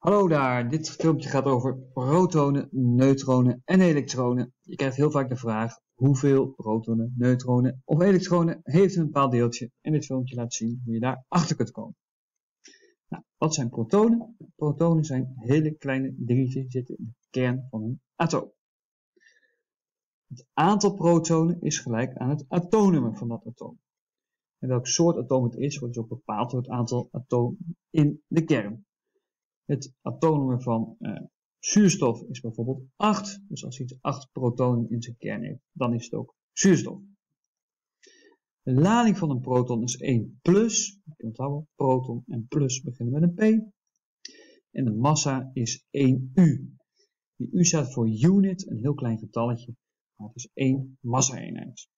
Hallo daar, dit filmpje gaat over protonen, neutronen en elektronen. Je krijgt heel vaak de vraag hoeveel protonen, neutronen of elektronen heeft een bepaald deeltje. En dit filmpje laat zien hoe je daar achter kunt komen. Nou, wat zijn protonen? Protonen zijn hele kleine dingetjes die zitten in de kern van een atoom. Het aantal protonen is gelijk aan het atoomnummer van dat atoom. En welk soort atoom het is, wordt dus ook bepaald door het aantal atomen in de kern. Het atoomnummer van zuurstof is bijvoorbeeld 8. Dus als iets 8 protonen in zijn kern heeft, dan is het ook zuurstof. De lading van een proton is 1 plus. Je kunt onthouden, proton en plus beginnen met een P. En de massa is 1 U. Die U staat voor unit, een heel klein getalletje. Maar het is 1 massa-eenheid.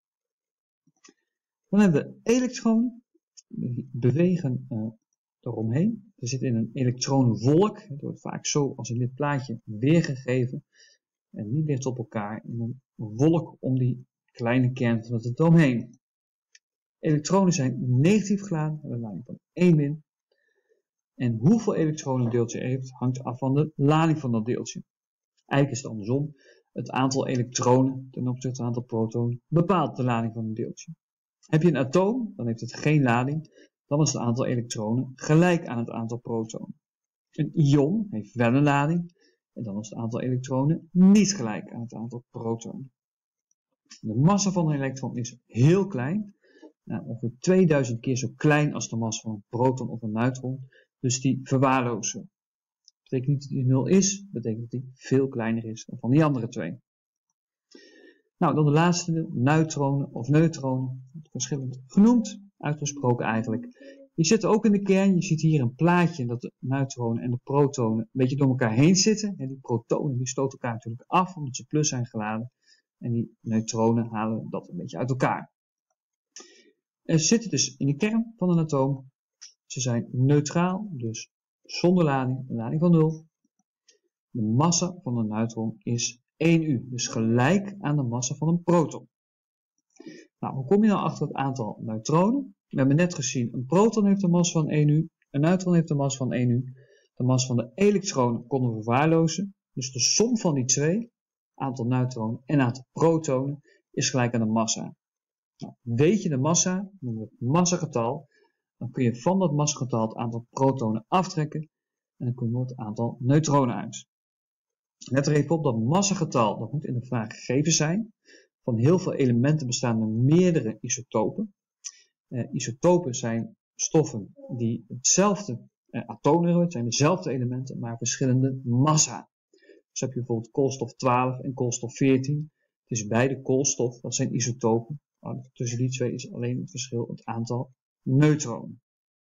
Dan hebben we elektronen. Die bewegen eromheen. Er zit in een elektronenwolk. Het wordt vaak zo als in dit plaatje weergegeven. En niet dicht op elkaar. In een wolk om die kleine kern van het atoom heen. Elektronen zijn negatief geladen. Hebben een lading van 1 min. En hoeveel elektronen een deeltje heeft hangt af van de lading van dat deeltje. Eigenlijk is het andersom. Het aantal elektronen ten opzichte van het aantal protonen bepaalt de lading van een deeltje. Heb je een atoom, dan heeft het geen lading. Dan is het aantal elektronen gelijk aan het aantal protonen. Een ion heeft wel een lading. En dan is het aantal elektronen niet gelijk aan het aantal protonen. De massa van een elektron is heel klein. Ongeveer 2000 keer zo klein als de massa van een proton of een neutron. Dus die verwaarlozen. Dat betekent niet dat die 0 is. Dat betekent dat die veel kleiner is dan van die andere twee. Nou, dan de laatste, de neutronen of neutronen. Verschillend genoemd, uitgesproken eigenlijk. Die zitten ook in de kern. Je ziet hier een plaatje dat de neutronen en de protonen een beetje door elkaar heen zitten. En die protonen die stoten elkaar natuurlijk af omdat ze plus zijn geladen. En die neutronen halen dat een beetje uit elkaar. En ze zitten dus in de kern van een atoom. Ze zijn neutraal, dus zonder lading, een lading van 0. De massa van een neutron is 1U, dus gelijk aan de massa van een proton. Nou, hoe kom je nou achter het aantal neutronen? We hebben net gezien, een proton heeft een massa van 1U, een neutron heeft een massa van 1U. De massa van de elektronen konden we verwaarlozen, dus de som van die twee, aantal neutronen en aantal protonen, is gelijk aan de massa. Nou, weet je de massa, noemen we het massagetal, dan kun je van dat massagetal het aantal protonen aftrekken en dan komen we het aantal neutronen uit. Let er even op, dat massagetal, dat moet in de vraag gegeven zijn. Van heel veel elementen bestaan er meerdere isotopen. Isotopen zijn stoffen die hetzelfde atoomnummer hebben, het zijn dezelfde elementen, maar verschillende massa. Dus heb je bijvoorbeeld koolstof 12 en koolstof 14. Het is beide koolstof, dat zijn isotopen. Tussen die twee is alleen het verschil het aantal neutronen.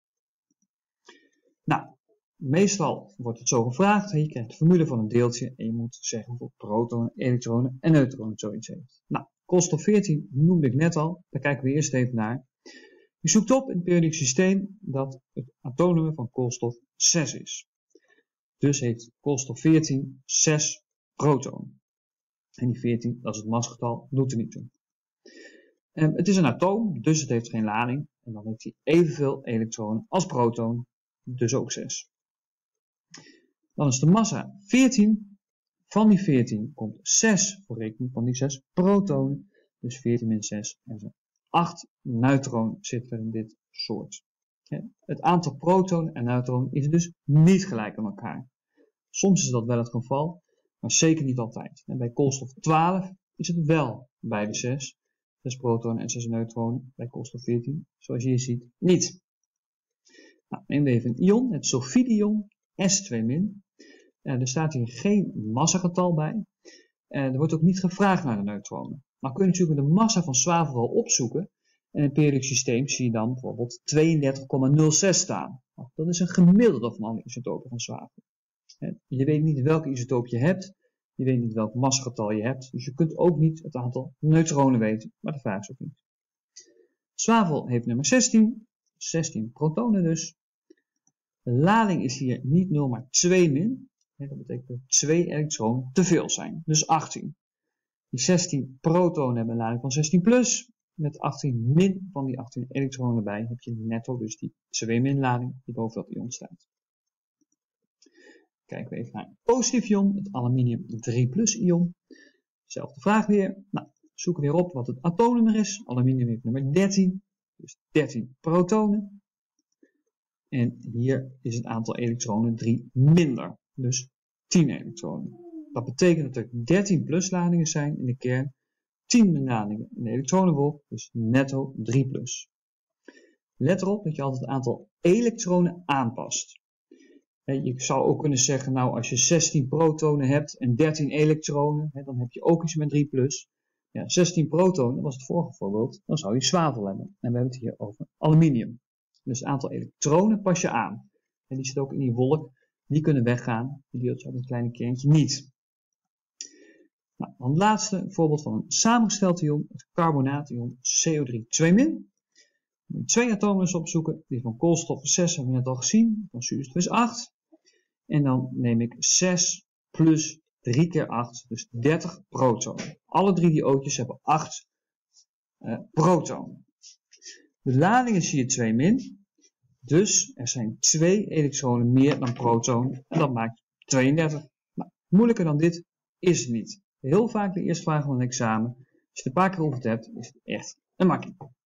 Nou, meestal wordt het zo gevraagd. Je krijgt de formule van een deeltje en je moet zeggen hoeveel protonen, elektronen en neutronen zoiets heeft. Nou, koolstof 14 noemde ik net al. Daar kijken we eerst even naar. Je zoekt op in het periodiek systeem dat het atoomnummer van koolstof 6 is. Dus heeft koolstof 14 6 protonen. En die 14, dat is het massagetal, doet er niet toe. Het is een atoom, dus het heeft geen lading. En dan heeft hij evenveel elektronen als protonen, dus ook 6. Dan is de massa 14. Van die 14 komt 6 voor rekening van die 6 protonen. Dus 14 min 6 en 8 neutronen zitten er in dit soort. Het aantal protonen en neutronen is dus niet gelijk aan elkaar. Soms is dat wel het geval, maar zeker niet altijd. En bij koolstof 12 is het wel beide 6. 6 protonen en 6 neutronen. Bij koolstof 14, zoals je hier ziet, niet. Nou, neem even een ion, het sulfide-ion, S2-. Er staat hier geen massagetal bij. Er wordt ook niet gevraagd naar de neutronen. Maar kun je natuurlijk de massa van zwavel wel opzoeken. En in het periodiek systeem zie je dan bijvoorbeeld 32,06 staan. Dat is een gemiddelde van alle isotopen van zwavel. Je weet niet welke isotoop je hebt. Je weet niet welk massagetal je hebt. Dus je kunt ook niet het aantal neutronen weten. Maar de vraag is ook niet. Zwavel heeft nummer 16. 16 protonen dus. De lading is hier niet 0, maar 2 min. Dat betekent dat 2 elektronen te veel zijn. Dus 18. Die 16 protonen hebben een lading van 16 plus. Met 18 min van die 18 elektronen erbij heb je netto dus die 2 min lading die boven dat ion staat. Kijken we even naar een positief ion, het aluminium 3+ ion. Zelfde vraag weer. Nou, zoeken we weer op wat het atoomnummer is. Aluminium heeft nummer 13, dus 13 protonen. En hier is het aantal elektronen 3 minder, dus 10 elektronen. Dat betekent dat er 13 plusladingen zijn in de kern, 10 ladingen in de elektronenwolk, dus netto 3+. Let erop dat je altijd het aantal elektronen aanpast. Je zou ook kunnen zeggen, nou als je 16 protonen hebt en 13 elektronen, dan heb je ook iets met 3+. Ja, 16 protonen, dat was het vorige voorbeeld, dan zou je zwavel hebben. En we hebben het hier over aluminium. Dus het aantal elektronen pas je aan. En die zit ook in die wolk, die kunnen weggaan, die deeltjes uit het kleine kerntje niet. Nou, dan het laatste voorbeeld van een samengesteld ion, het carbonaation CO3 2-. Moet je 2 atomen opzoeken, die van koolstof 6 hebben we net al gezien, van zuurstof is 8. En dan neem ik 6 plus 3 keer 8, dus 30 protonen. Alle 3 die ootjes hebben 8 protonen. De lading is hier 2-, dus er zijn 2 elektronen meer dan protonen en dat maakt 32. Nou, moeilijker dan dit is het niet. Heel vaak de eerste vraag van een examen. Als je het een paar keer over hebt, is het echt een makkie.